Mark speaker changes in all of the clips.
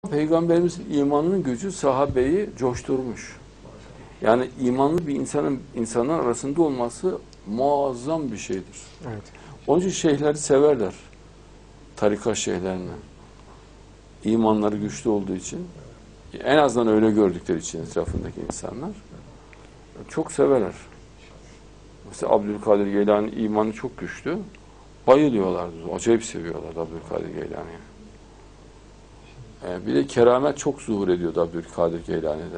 Speaker 1: Peygamberimizin imanının gücü sahabeyi coşturmuş. Yani imanlı bir insanlar arasında olması muazzam bir şeydir.
Speaker 2: Evet.
Speaker 1: Onun için şeyhleri severler. Tarikat şeyhlerini. İmanları güçlü olduğu için. En azından öyle gördükleri için etrafındaki insanlar. Çok severler. Mesela Abdülkadir Geylani imanı çok güçlü. Bayılıyorlardı. Acayip seviyorlardı Abdülkadir Geylani'yi. Bir de keramet çok zuhur ediyordu Abdülkadir Geylani'de.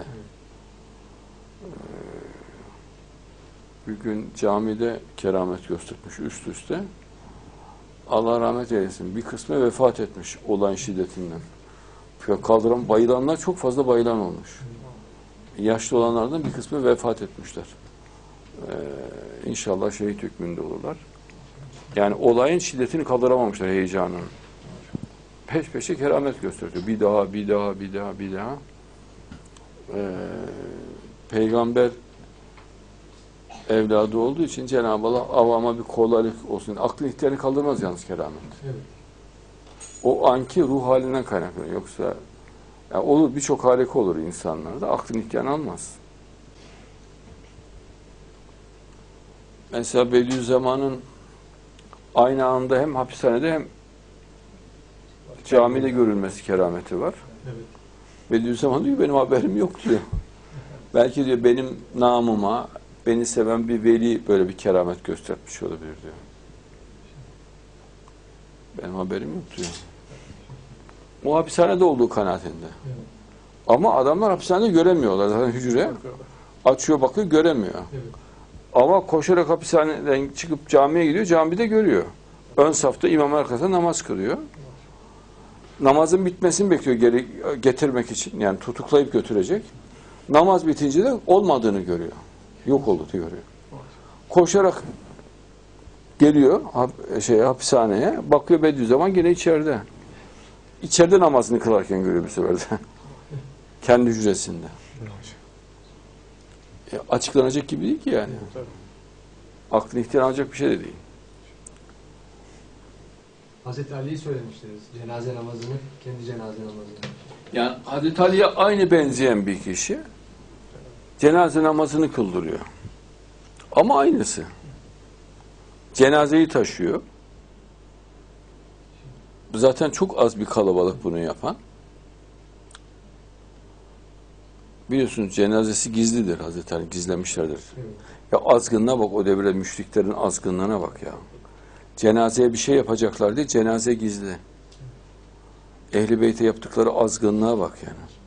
Speaker 1: Bir gün camide keramet göstermiş üst üste. Allah rahmet eylesin. Bir kısmı vefat etmiş olayın şiddetinden. Kaldıran, bayılanlar çok fazla bayılan olmuş. Yaşlı olanlardan bir kısmı vefat etmişler. İnşallah şehit hükmünde olurlar. Yani olayın şiddetini kaldıramamışlar, heyecanını. Peş peşe keramet gösteriyor. Bir daha. Peygamber evladı olduğu için Cenab-ı Allah avama bir kolaylık olsun. Aklın ihtiyarını kaldırmaz yalnız keramet.
Speaker 2: Evet.
Speaker 1: O anki ruh halinden kaynaklanıyor. Yoksa yani olur, birçok harika olur insanlarda. Aklın ihtiyarını almaz. Mesela Bediüzzaman'ın aynı anda hem hapishanede hem camide görülmesi kerameti var.
Speaker 2: Evet.
Speaker 1: Bediüzzaman diyor benim haberim yok diyor. Belki diyor benim namıma beni seven bir veli böyle bir keramet göstermiş olabilir diyor. Benim haberim yok diyor. O hapishanede olduğu kanaatinde.
Speaker 2: Evet.
Speaker 1: Ama adamlar hapishanede göremiyorlar. Zaten hücre açıyor bakıyor göremiyor.
Speaker 2: Evet.
Speaker 1: Ama koşarak hapishaneden çıkıp camiye gidiyor. Camide görüyor. Ön safta imam arkasında namaz kılıyor. Namazın bitmesini bekliyor geri getirmek için. Yani tutuklayıp götürecek. Namaz bitince de olmadığını görüyor. Yok olduğunu görüyor. Koşarak geliyor hapishaneye. Bakıyor Bediüzzaman gene içeride. İçeride namazını kılarken görüyor bir sefer de. Kendi hücresinde. Açıklanacak gibi değil ki yani. Aklını ihtiyar alacak bir şey de değil.
Speaker 2: Hazreti Ali'yi söylemiştiniz. Cenaze namazını, kendi cenaze namazını.
Speaker 1: Yani Hazreti Ali'ye aynı benzeyen bir kişi cenaze namazını kıldırıyor. Ama aynısı. Cenazeyi taşıyor. Zaten çok az bir kalabalık bunu yapan. Biliyorsunuz cenazesi gizlidir Hazreti Ali. Gizlemişlerdir.
Speaker 2: Evet.
Speaker 1: Ya azgınlığa bak, o devirde müşriklerin azgınlığına bak ya. Cenazeye bir şey yapacaklar diye cenaze gizli. Ehl-i Beyt'e yaptıkları azgınlığa bak yani.